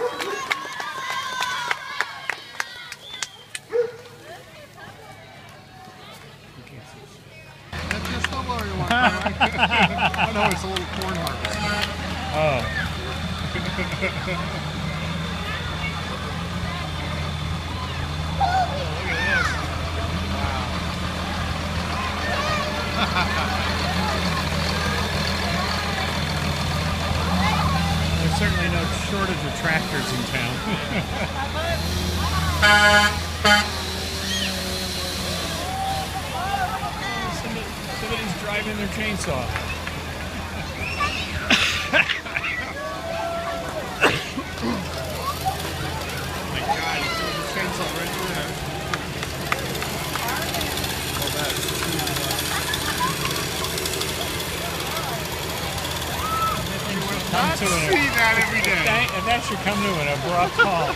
That's your snowblower you want, right? Oh no, it's a little corn harvest. Oh. There's certainly no shortage of tractors in town. Somebody's driving their chainsaw. Oh my God, he's doing the chainsaw right there. Oh, that's Come to see that every day. If that should come to an abrupt halt.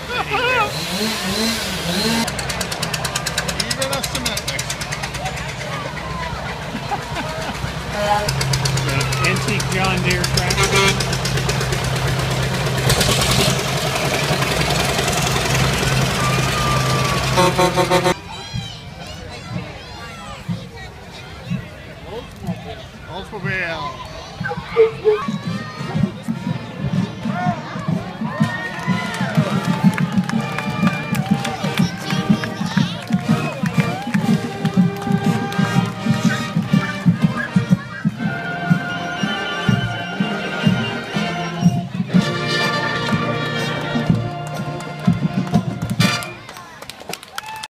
Even a cement mixer. The antique John Deere tractor. Oldsmobile.